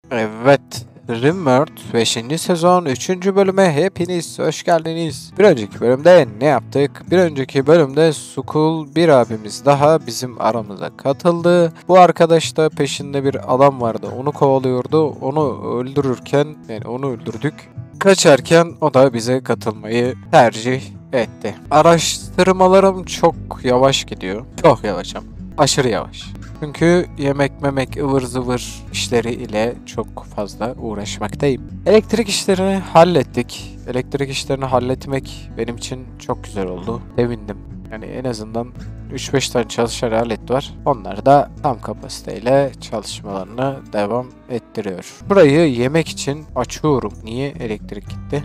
Evet, Rimworld 5. sezon 3. bölüme hepiniz hoş geldiniz. Bir önceki bölümde ne yaptık? Bir önceki bölümde Sukul bir abimiz daha bizim aramıza katıldı. Bu arkadaş da peşinde bir adam vardı. Onu kovalıyordu. Onu öldürürken, yani onu öldürdük. Kaçarken o da bize katılmayı tercih etti. Araştırmalarım çok yavaş gidiyor. Çok yavaşım. Aşırı yavaş. Çünkü yemek memek ıvır zıvır işleri ile çok fazla uğraşmaktayım. Elektrik işlerini hallettik. Elektrik işlerini halletmek benim için çok güzel oldu. Sevindim. Yani en azından 3-5 tane çalışan alet var. Onlar da tam kapasiteyle çalışmalarını devam ettiriyor. Burayı yemek için açıyorum. Niye elektrik gitti?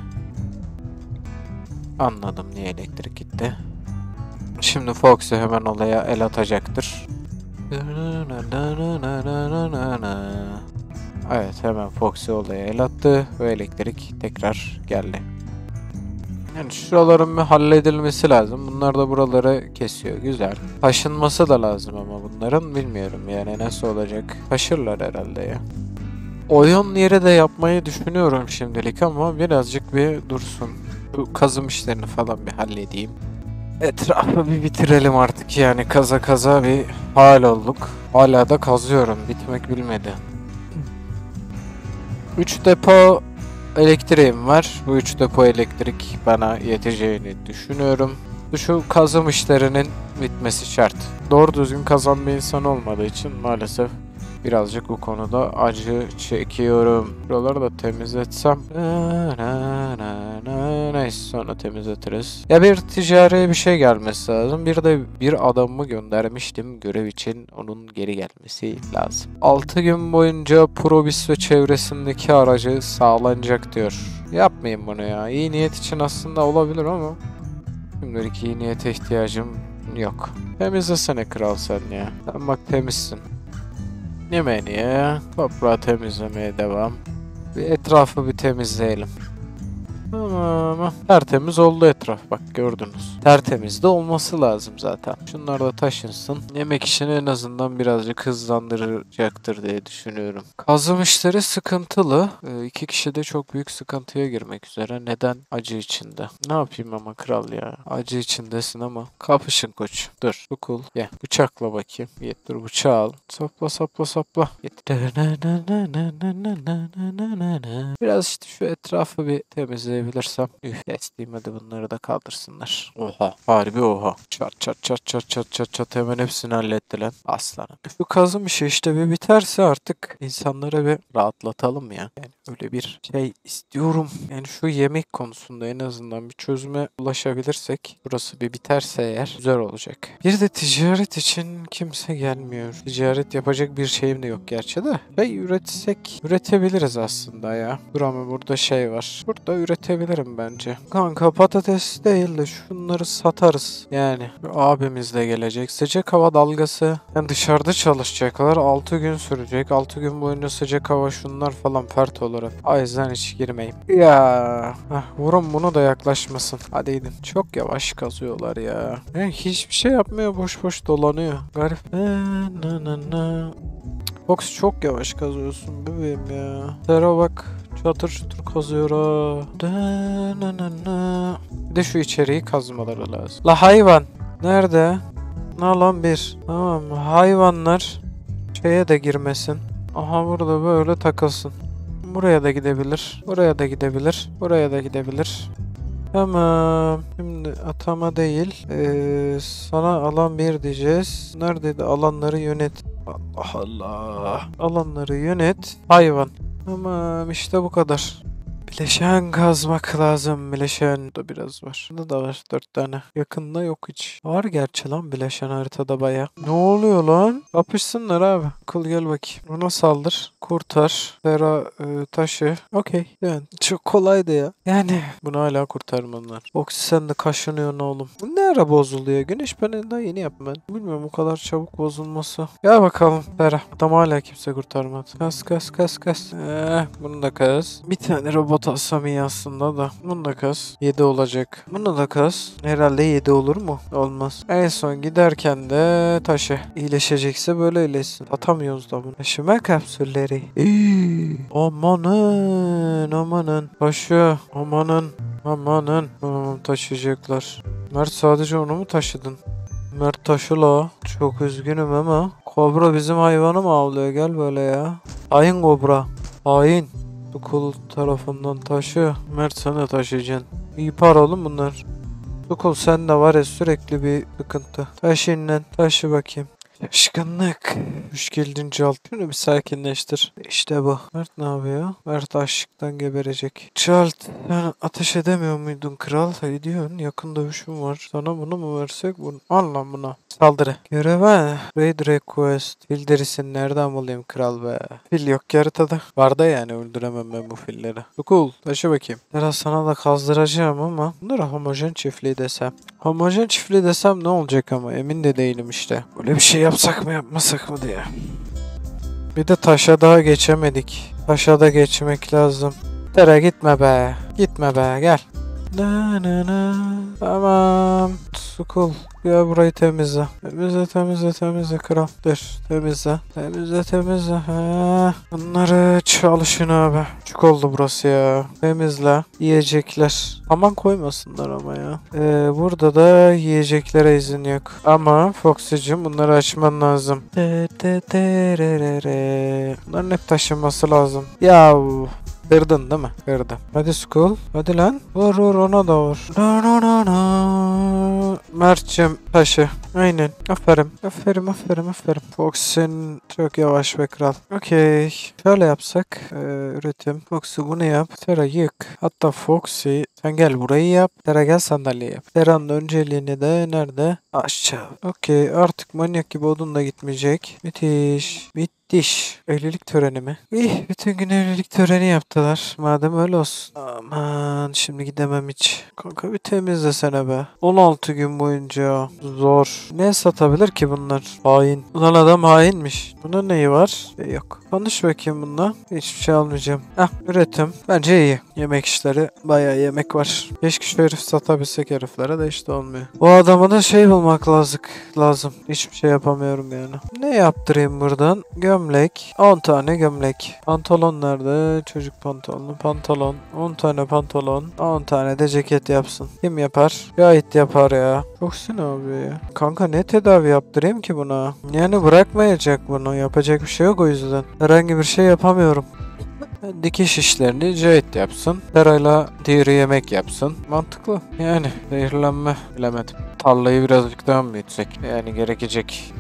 Anladım niye elektrik gitti. Şimdi Fox'u hemen olaya el atacaktır. Evet, hemen Foxy olaya el attı ve elektrik tekrar geldi. Yani şuraların bir halledilmesi lazım. Bunlar da buraları kesiyor. Güzel. Taşınması da lazım ama bunların bilmiyorum yani nasıl olacak. Taşırlar herhalde ya. Oyun yeri de yapmayı düşünüyorum şimdilik ama birazcık bir dursun. Bu kazım işlerini falan bir halledeyim. Etrafı bir bitirelim artık yani kaza kaza bir hal olduk. Hala da kazıyorum, bitmek bilmedi. 3 depo elektriğim var. Bu 3 depo elektrik bana yeteceğini düşünüyorum. Şu kazım işlerinin bitmesi şart. Doğru düzgün kazan bir insan olmadığı için maalesef birazcık bu konuda acı çekiyorum. Buraları da temizletsem. Neyse sonra temizletiriz. Ya bir ticari bir şey gelmesi lazım. Bir de bir adamımı göndermiştim görev için. Onun geri gelmesi lazım. 6 gün boyunca Probis ve çevresindeki aracı sağlanacak diyor. Yapmayın bunu ya. İyi niyet için aslında olabilir ama şimdilik iyi niyete ihtiyacım yok. Temizlesene kral sen ya. Sen bak temizsin. Yemeğini ye. Toprağı temizlemeye devam. Bir etrafı bir temizleyelim. Tamam. Tertemiz oldu etraf. Bak gördünüz. Tertemiz de olması lazım zaten. Şunlar da taşınsın. Yemek işini en azından birazcık hızlandıracaktır diye düşünüyorum. Kazım işleri sıkıntılı. İki kişi de çok büyük sıkıntıya girmek üzere. Neden? Acı içinde. Ne yapayım ama kral ya. Acı içindesin ama. Kapışın koç. Dur. Bu cool. Gel. Bıçakla bakayım. Git dur bıçağı al. Sapla sapla sapla. Git. Biraz işte şu etrafı bir temizleyebilirsem. Üf, desteğim hadi bunları da kaldırsınlar. Oha. Harbi oha. Çat çat çat çat çat çat çat hemen hepsini halletti lan. Aslanım. Şu kazım işi işte bir biterse artık insanları bir rahatlatalım ya. Yani öyle bir şey istiyorum. Yani şu yemek konusunda en azından bir çözüme ulaşabilirsek burası bir biterse eğer güzel olacak. Bir de ticaret için kimse gelmiyor. Ticaret yapacak bir şeyim de yok gerçi de. Üretsek üretebiliriz aslında ya. Dur ama burada şey var. Burada üretebilirim bence. Kanka patates değil de şunları satarız. Yani abimiz de gelecek. Sıcak hava dalgası. Yani dışarıda çalışacaklar. 6 gün sürecek. 6 gün boyunca sıcak hava şunlar falan pert olarak. O yüzden hiç girmeyeyim. Ya. Vurun bunu da yaklaşmasın. Hadi gidin. Çok yavaş kazıyorlar ya. Yani hiçbir şey yapmıyor. Boş boş dolanıyor. Garip. Fox çok yavaş kazıyorsun bebeğim ya. Zero bak çatır çatır kazıyor ha. Bir de şu içeriği kazmaları lazım. La hayvan. Nerede? Ne lan bir. Tamam hayvanlar şeye de girmesin. Aha burada böyle takılsın. Buraya da gidebilir. Buraya da gidebilir. Buraya da gidebilir. Tamam. Şimdi atama değil. Sana alan bir diyeceğiz. Neredeydi? Alanları yönet. Allah Allah. Alanları yönet. Hayvan. Tamam işte bu kadar. Bileşen kazmak lazım. Bileşen da biraz var. Bunda da var 4 tane. Yakında yok hiç. Var gerçi lan bileşen haritada baya. Ne oluyor lan? Kapışsınlar abi. Kıl gel bakayım. Ona saldır. Kurtar. Vera taşı. Okey. Yani çok kolaydı ya. Yani bunu hala kurtarmanlar. Oksi sen de kaşınıyorsun oğlum. Bu ne ara bozuluyor? Güneş paneli daha yeni yaptım ben. Bilmiyorum o kadar çabuk bozulması. Gel bakalım. Vera. Adam hala kimse kurtarmadı. Kas kas kas kas. Bunu da kas. Bir tane robot Atasam iyi aslında da. Bunu da kas. 7 olacak. Bunu da kas. Herhalde 7 olur mu? Olmaz. En son giderken de taşı. İyileşecekse böyle iyileşsin. Atamıyoruz da bunu. Taşıma kapsülleri. Amanın. Amanın. Taşı. Amanın. Amanın. Taşıyacaklar. Mert sadece onu mu taşıdın? Mert taşı la. Çok üzgünüm ama. Kobra bizim hayvanı mı avlıyor? Gel böyle ya. Hain kobra. Hain. Sukul tarafından taşı. Mert sen de taşıyacaksın. İyi para oğlum bunlar. Sukul sen de var ya sürekli bir sıkıntı. Taşıyın lan. Taşı bakayım. Şaşkınlık. Hoş geldin Calt. Şunu bir sakinleştir. İşte bu. Mert ne yapıyor? Mert açlıktan geberecek. Calt sen ateş edemiyor muydun kral? Ediyorsun. Yakın dövüşüm var. Sana bunu mu versek? Bunu. Al lan buna. Saldırı. Göreve. Raid request. Fil derisini nereden bulayım kral be? Fil yok ki haritada. Var da yani öldüremem ben bu filleri. Cool. Taşı bakayım. Biraz sana da kazdıracağım ama. Bunları homojen çiftliği desem. Homojen çiftliği desem ne olacak ama emin de değilim işte. Böyle bir şey yapsak mı yapmasak mı diye. Bir de taşa daha geçemedik. Taşa da geçmek lazım. Tere gitme be. Gitme be gel. Na na na. Tamam. Sukul. Ya burayı temizle. Temizle kral. Dur. Temizle. Ha. Bunları çalışın abi. Küçük oldu burası ya. Temizle. Yiyecekler. Aman koymasınlar ama ya. Burada da yiyeceklere izin yok. Ama Foxy'cim bunları açman lazım. Bunların hep taşınması lazım. Yav. Kırdın değil mi? Kırdım. Hadi Skull. Hadi lan. Vur ona da vur. Mert'cim taşı. Aynen. Aferin. Fox'un çok yavaş be kral. Okey. Şöyle yapsak. Üretim. Fox'u bunu yap. Tera yık. Hatta Foxy sen gel burayı yap. Tera gel sandalye yap. Tera'nın önceliğini de nerede? Aşağı. Okey. Artık manyak gibi odun da gitmeyecek. Müthiş. Evlilik töreni mi? İyi, bütün gün evlilik töreni yaptılar. Madem öyle olsun. Aman şimdi gidemem hiç. Kanka bir temizlesene be. 16 gün boyunca. Zor. Ne satabilir ki bunlar? Hain. Ulan adam hainmiş. Bunda neyi var? Yok. Konuş bakayım bununla. Hiçbir şey almayacağım. Üretim. Bence iyi. Yemek işleri. Bayağı yemek var. Keşke şu herif satabilsek heriflere de işte olmuyor. O adama da şey bulmak lazım. Hiçbir şey yapamıyorum yani. Ne yaptırayım buradan? Gömlek. 10 tane gömlek. Pantolon nerede? Çocuk pantolonu. Pantolon. 10 tane pantolon. 10 tane de ceket yapsın. Kim yapar? Gayet yapar ya. Çok sin abi ya. Kanka ne tedavi yaptırayım ki buna? Yani bırakmayacak bunu. Yapacak bir şey yok o yüzden. Herhangi bir şey yapamıyorum. Dikiş işlerini Cahit yapsın. Terayla diğeri yemek yapsın. Mantıklı. Yani zehirlenme bilemedim. Tarlayı birazcık daha mı büyütsek? Yani gerekecek.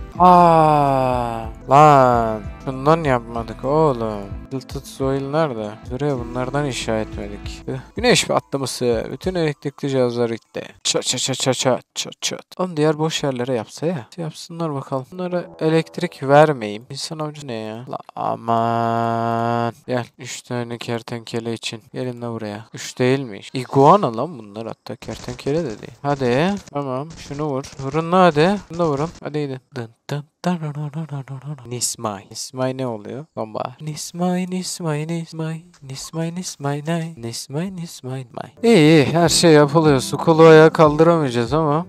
Lan. Şundan yapmadık oğlum. Tilted Soil nerede? Şuraya bunlardan inşa etmedik. Güneş patlaması. Bütün elektrikli cihazlar gitti. Çat. Onu diğer boş yerlere yapsa ya. Yapsınlar bakalım. Bunlara elektrik vermeyeyim. İnsan avcı ne ya? Aman. Gel. 3 tane kertenkele için. Gelin de buraya. 3 değilmiş. İguana lan bunlar hatta. Kertenkele de değil. Hadi. Tamam. Şunu vur. Vurun lan hadi. Şunu da vurun. Hadi gidin. Dın. Nismay ne oluyor? Bomba. Nismay. İyi her şey yapılıyor. Sukulu ayağa kaldıramayacağız ama.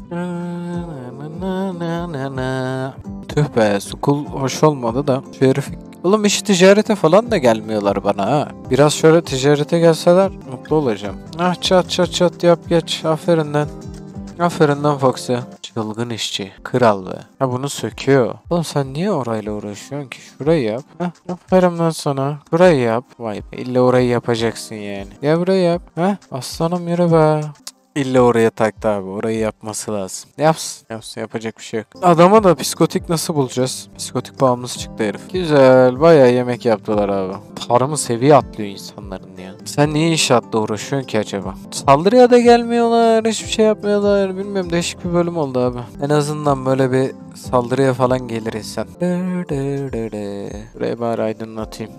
Tüh be Sukul hoş olmadı da. Şu herif. Oğlum hiç ticarete falan da gelmiyorlar bana ha. Biraz şöyle ticarete gelseler mutlu olacağım. Çat yap geç. Aferin lan Foxy. Çılgın işçi. Kral be. Ha bunu söküyor. Oğlum sen niye orayla uğraşıyorsun ki? Şurayı yap. Aferin lan sana. Burayı yap. Vay be. İlla orayı yapacaksın yani. Ya burayı yap. Aslanım yürü be. İlla oraya taktı abi. Orayı yapması lazım. Yapsın. Yapacak bir şey yok. Adama da psikotik nasıl bulacağız? Psikotik bağımlısı çıktı herif. Güzel. Bayağı yemek yaptılar abi. Tarımı seviye atlıyor insanların ya. Sen niye inşaatla uğraşıyorsun ki acaba? Saldırıya da gelmiyorlar. Hiçbir şey yapmıyorlar. Bilmiyorum değişik bir bölüm oldu abi. En azından böyle bir saldırıya falan gelir insan. Burayı bari aydınlatayım.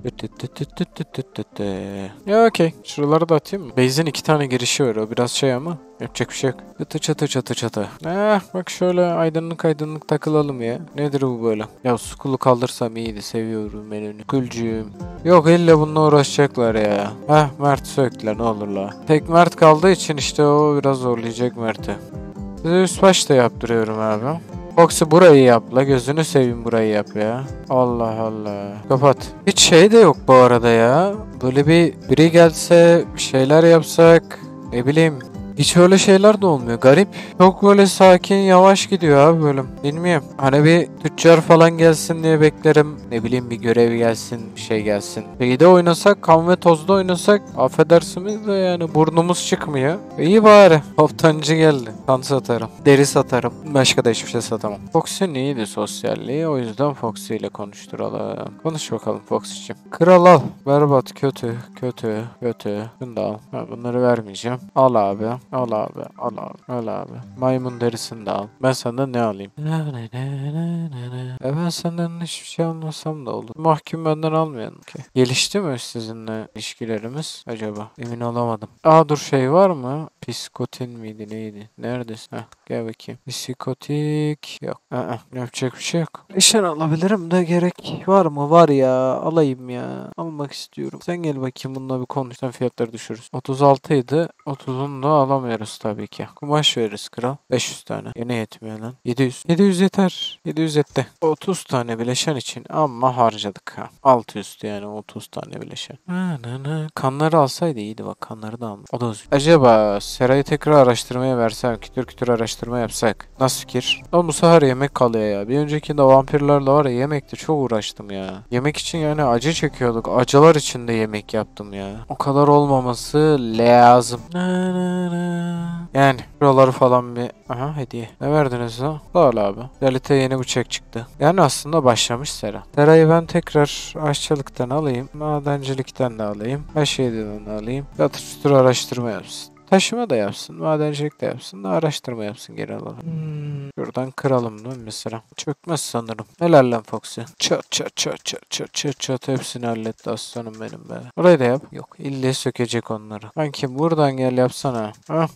Ya okey. Şuraları da atayım mı? Base'in 2 tane girişi var. O biraz şey ama. Yapacak bir şey yok. Çatı çatı çatı çatı. Bak şöyle aydınlık takılalım ya. Nedir bu böyle? Ya Skull'u kaldırsam iyiydi. Seviyorum ben onu. Skull'cüğüm. Yok illa bununla uğraşacaklar ya. Mert söktüler ne olurlar. Tek Mert kaldığı için işte o biraz zorlayacak Mert'i. Size üst baş da yaptırıyorum abi. Fox'u burayı yap la, gözünü seveyim burayı yap ya. Allah Allah. Kapat. Hiç şey de yok bu arada ya. Böyle biri gelse bir şeyler yapsak, ne bileyim. Hiç öyle şeyler de olmuyor. Garip. Çok böyle sakin, yavaş gidiyor abi bölüm. Bilmiyorum. Hani bir tüccar falan gelsin diye beklerim. Ne bileyim bir görev gelsin, bir şey gelsin. Şeyde oynasak, kan ve tozda oynasak affedersiniz de yani burnumuz çıkmıyor. İyi bari. Toptancı geldi. Kan satarım. Deri satarım. Başka da hiçbir şey satamam. Fox'un iyiydi sosyalliği. O yüzden Fox ile konuşturalım. Konuş bakalım Fox'cığım. Kral al. Berbat. Kötü. Bunu da al. Bunları vermeyeceğim. Al abi. Al abi. Al abi. Maymun derisini de al. Ben senden ne alayım? Ben senden hiçbir şey almasam da olur. Mahkum benden almayalım ki. Gelişti mi sizinle ilişkilerimiz acaba? Emin olamadım. Dur şey var mı? Psikotin miydi neydi? Neredesin? Gel bakayım. Psikotik. Yok. Yapacak bir şey yok. İşten alabilirim de gerek var mı? Var ya. Alayım ya. Almak istiyorum. Sen gel bakayım bununla bir konuş. Sen fiyatları düşürürüz. 36 idi. 30'unu da alamıyoruz tabii ki. Kumaş veririz kral. 500 tane. Yine yetmiyor lan. 700. 700 yeter. 700 etti. 30 tane bileşen için ama harcadık ha. 600 yani 30 tane bileşen. Kanları alsaydı iyiydi bak. Kanları da almış. O da üzücü. Acaba Seray'ı tekrar araştırmaya versem, kütür araştırma yapsak. Nasıl fikir? Ama bu sefer yemek kalıyor ya. Bir öncekinde vampirlerle var ya yemekte çok uğraştım ya. Yemek için yani acı çekiyorduk. Acılar içinde yemek yaptım ya. O kadar olmaması lazım. Yani buraları falan bir... hediye. Ne verdiniz lan? Sağ ol abi. Realite yeni bıçak çıktı. Yani aslında başlamış Sera. Seray'ı ben tekrar aşçılıktan alayım. Madencilikten de alayım. Her şeyden de alayım. Yatır araştırma yapsın. Taşıma da yapsın, madencilik de yapsın, da araştırma yapsın genel olarak. Şuradan kıralım değil mi mesela? Çökmez sanırım. Helal lan Foxy. Çat hepsini halletti aslanım benim be. Orayı da yap. Yok ille sökecek onları. Kanki buradan gel yapsana.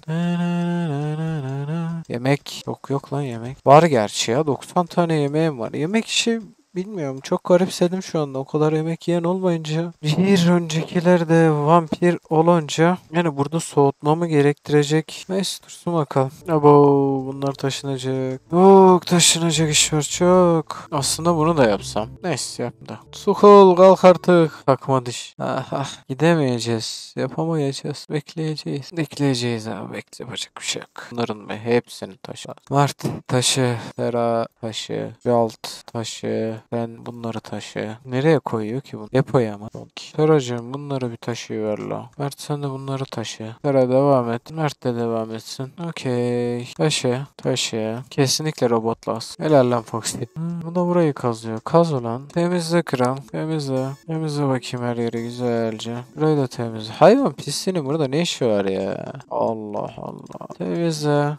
Yemek. Yok lan yemek. Var gerçi ya 90 tane yemeğim var. Yemek işi bilmiyorum. Çok garipsedim şu anda. O kadar yemek yiyen olmayınca. Bir öncekiler de vampir olunca. Yani burada soğutmamı gerektirecek. Neyse dursun bakalım. Abo bunlar taşınacak. Çok taşınacak iş var çok. Aslında bunu da yapsam. Neyse yap da. Sukul kalk artık. Takma diş. Gidemeyeceğiz. Yapamayacağız. Bekleyeceğiz abi. Yapacak bir şey yok. Bunların be hepsini taşı. Mart taşı. Sera taşı. Yalt taşı. Ben bunları taşı. Nereye koyuyor ki bunu? Depoya mı? Seracığım bunları bir taşıyıver la. Mert sen de bunları taşı. Sera devam et. Mert de devam etsin. Okey. Taşı. Kesinlikle robot lazım. Helal lan Foxy. Bu da burayı kazıyor. Kaz ulan. Temizle kral. Temizle. Temizle bakayım her yeri güzelce. Burayı da temizle. Hayvan pisliğinin burada ne işi var ya? Allah Allah. Temizle.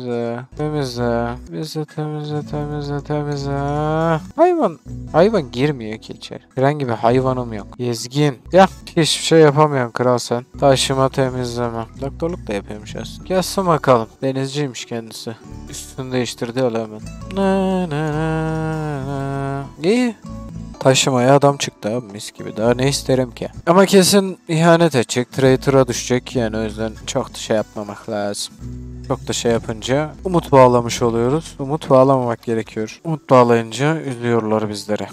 Hayvan girmiyor ki içeri. Herhangi bir hayvanım yok. Gezgin. Ya hiçbir şey yapamıyorsun kral sen. Taşıma temizleme. Doktorluk da yapıyormuş aslında. Gelsin bakalım. Denizciymiş kendisi. Üstünü değiştirdi öyle hemen. İyi. Taşımaya adam çıktı abi mis gibi. Daha ne isterim ki? Ama kesin ihanet edecek. Traitor'a düşecek. Yani o yüzden çok da şey yapmamak lazım. Çok da şey yapınca umut bağlamış oluyoruz. Umut bağlamamak gerekiyor. Umut bağlayınca üzüyorlar bizlere.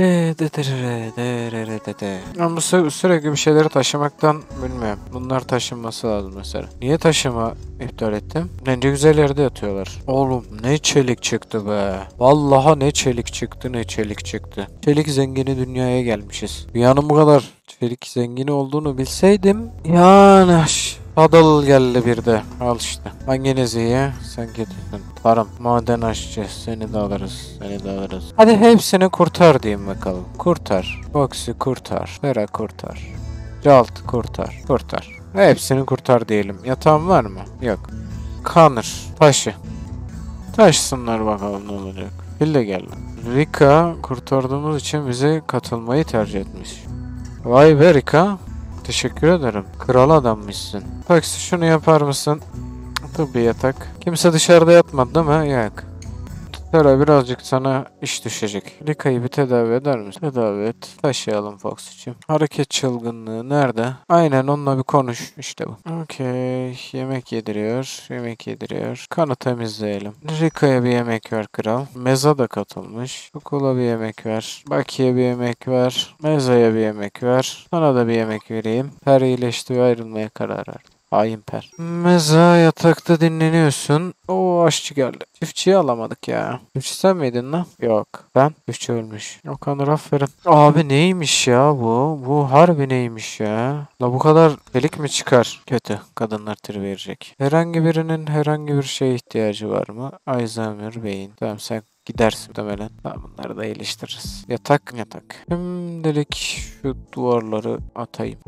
Ben bu sürekli bir şeyleri taşımaktan bilmiyorum. Bunlar taşınması lazım mesela. Niye taşıma iptal ettim? Bence güzel yerde yatıyorlar. Oğlum ne çelik çıktı be. Vallahi ne çelik çıktı. Çelik zengini dünyaya gelmişiz. Dünyanın bu kadar çelik zengini olduğunu bilseydim yani Adal geldi bir de. Al işte. Hanginizi ye? Sen getirsin. Tarım. Maden aşçı. Seni de alırız. Hadi hepsini kurtar diyeyim bakalım. Kurtar. Foxy kurtar. Vera kurtar. Jalt kurtar. Hepsini kurtar diyelim. Yatağın var mı? Yok. Connor. Taşı. Taşsınlar bakalım ne olacak. Fil de geldi. Rika kurtardığımız için bize katılmayı tercih etmiş. Vay be Rika. Teşekkür ederim. Kral adammışsın. Taksi şunu yapar mısın? Tabii yatak. Kimse dışarıda yatmadı değil mi? Yok. Sonra birazcık sana iş düşecek. Rika'yı bir tedavi eder misin? Tedavi et. Taşıyalım Fox'cığım. Hareket çılgınlığı nerede? Aynen onunla bir konuş. İşte bu. Okey. Yemek yediriyor. Yemek yediriyor. Kanı temizleyelim. Rika'ya bir yemek ver kral. Meza da katılmış. Okula bir yemek ver. Baki'ye bir yemek ver. Meza'ya bir yemek ver. Sana da bir yemek vereyim. Per iyileşti ve ayrılmaya karar verdi. Hain Per. Meza yatakta dinleniyorsun. O aşçı geldi. Çiftçiyi alamadık ya. Çiftçi sen miydin lan? Yok. Ben? Çiftçi ölmüş. Okanur aferin. Abi neymiş ya bu? Bu harbi neymiş ya? La bu kadar delik mi çıkar? Kötü. Kadınlar tır verecek. Herhangi birinin herhangi bir şeye ihtiyacı var mı? Alzheimer beyin. Tamam sen gidersin muhtemelen. Tamam bunları da iyileştiririz. Yatak yatak. Şimdilik şu duvarları atayım.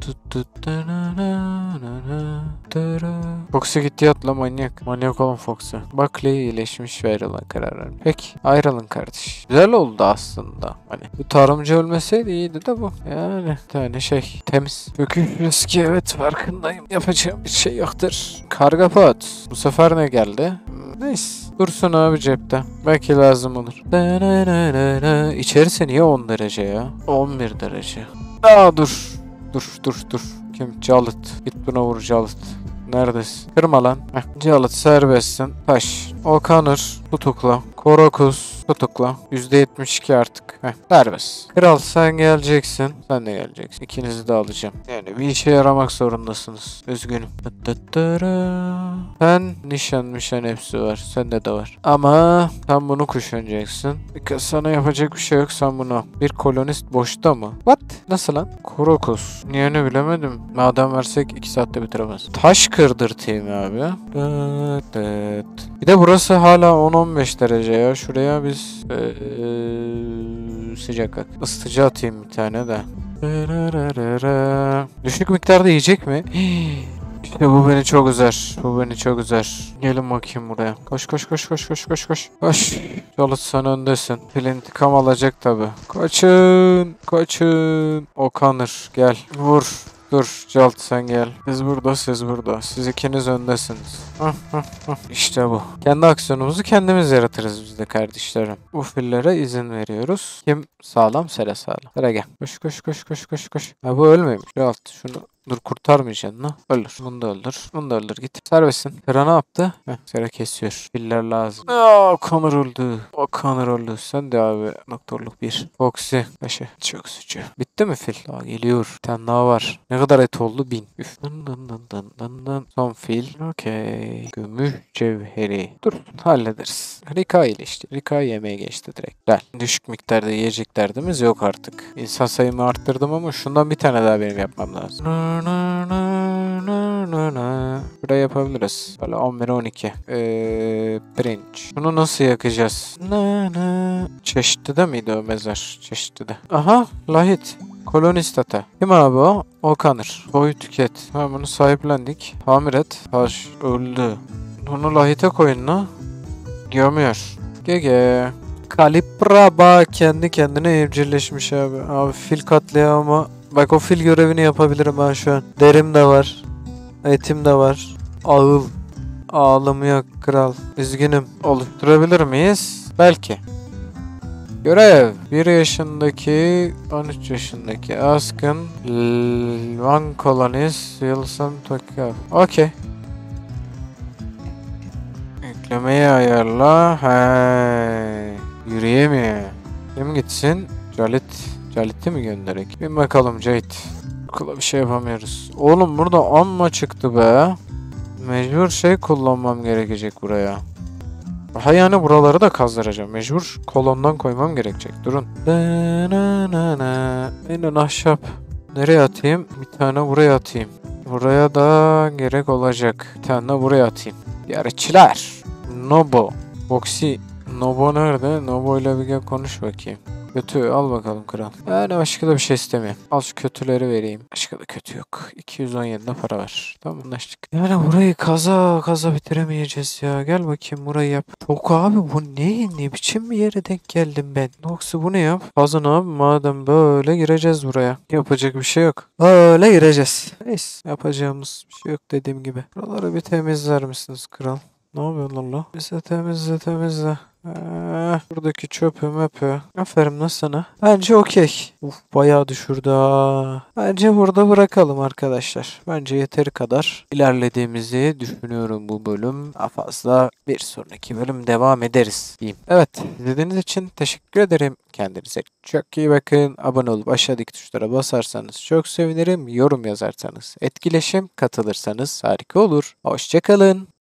Fox'u gitti yatla manyak. Manyak olan Fox'u. Buckley iyileşmiş ve ayrılan karar vermiş. Peki ayrılın kardeş. Güzel oldu aslında. Hani bu tarımcı ölmeseydi iyiydi de bu. Yani bir tane şey temiz. Çöküş riski evet farkındayım. Yapacağım bir şey yoktur. Kargapot. Bu sefer ne geldi? Neyse. Dursun abi cepte. Belki lazım olur. İçerisi niye 10 derece ya? 11 derece. Aa dur. Dur. Kim? Calıt. Git buna vur Calıt. Neredesin? Kırma lan. Heh. Calıt serbestsin. Taş. Okanır. Tutukla. Korokus. Tutukla. %72 artık. Heh. Serbest. Kral sen geleceksin. Sen de geleceksin. İkinizi de alacağım. Yani bir işe yaramak zorundasınız. Üzgünüm. Sen nişan hepsi var. Sende de var. Ama sen bunu kuşanacaksın. Sana yapacak bir şey yok. Sen bunu al. Bir kolonist boşta mı? What? Nasıl lan? Korokus. Niye ne bilemedim. Madem versek 2 saatte bitiremez. Taş kırdırtayım abi. Bir de burası hala 10-15 derece ya. Şuraya biz sıcak at. Isıtıcı atayım bir tane de. Düşük miktarda yiyecek mi? İşte bu beni çok üzer. Bu beni çok üzer. Gelin bakayım buraya. Koş. Koş. Çalıt sen öndesin. Fil intikam alacak tabi. Kaçın. Okanır gel. Vur. Dur Calt sen gel. Siz burada. Siz ikiniz öndesiniz. İşte bu. Kendi aksiyonumuzu kendimiz yaratırız biz de kardeşlerim. Bu fillere izin veriyoruz. Kim sağlam sere sağlam. Sere gel. Koş. Ha bu ölmemiş. Calt şunu dur kurtarmayacaksın lan. Öldür. Bunu da öldür. Git. Serbestsin. Sera ne yaptı? Sera kesiyor. Filler lazım. Okanır öldü. Sen de abi doktorluk 1. Foxy. Başı. Çok suçu. Bitti mi fil? Geliyor. Bir tane daha var. Ne kadar et oldu? 1000. Üf. Dın. Son fil. Okey. Gümüş cevheri. Dur. Hallederiz. Rika iyileşti. Rika yemeğe geçti direkt. Gel. Düşük miktarda yiyecek derdimiz yok artık. İnsan sayımı arttırdım ama şundan bir tane daha benim yapmam lazım. Buraya yapabiliriz. Böyle 11-12. Pirinç. Bunu nasıl yakacağız? Çeşitli'de miydi o mezar? Çeşitli'de. Aha. Lahit. Kolonist ata. Kim abi o? Okanır. Boyu tüket. Ha bunu sahiplendik. Tamir et. Taş öldü. Bunu lahite koyun la. Gömüyor. Gege. Kalibra kendi kendine evcilleşmiş abi. Abi fil katliamı. Bak o fil görevini yapabilirim ben şu an. Derim de var. Etim de var. Ağıl. Ağlım yok kral. Üzgünüm. Oluşturabilir miyiz? Belki. Görev. 1 yaşındaki 13 yaşındaki Askın One Colonist Wilson Tokyo. Okey. Yüklemeyi ayarla. Yürüyemiyor. Kim gitsin? Calit'i mi gönderek? Bir bakalım Cahit. Okula bir şey yapamıyoruz. Oğlum burada amma çıktı be. Mecbur şey kullanmam gerekecek buraya. Ha yani buraları da kazdıracağım. Mecbur kolondan koymam gerekecek. Durun. Aynen ahşap. Nereye atayım? Bir tane buraya atayım. Buraya da gerek olacak. Bir tane de buraya atayım. Yarışçılar. Nobo. Boxy. Nobo nerede? Nobo ile bir gel konuş bakayım. Kötü al bakalım kral. Yani başka da bir şey istemiyorum. Al şu kötüleri vereyim. Başka da kötü yok. 217 de para var. Tamam anlaştık. Yani burayı kaza kaza bitiremeyeceğiz ya. Gel bakayım burayı yap. Çok abi bu ne biçim bir yere denk geldim ben. Yoksa bu ne yap? Kazın abi madem böyle gireceğiz buraya. Yapacak bir şey yok. Öyle gireceğiz. Neyse yapacağımız bir şey yok dediğim gibi. Buraları bir temizler misiniz kral? Ne yapıyorsun lan? Bize temizle. Buradaki çöpü möpü. Aferin lan sana. Bence okey. Uf bayağı düşürdü ha. Bence burada bırakalım arkadaşlar. Bence yeteri kadar ilerlediğimizi düşünüyorum bu bölüm. Daha fazla bir sonraki bölüm devam ederiz diyeyim. Evet izlediğiniz için teşekkür ederim. Kendinize çok iyi bakın. Abone olup aşağıdaki tuşlara basarsanız çok sevinirim. Yorum yazarsanız etkileşim katılırsanız harika olur. Hoşçakalın.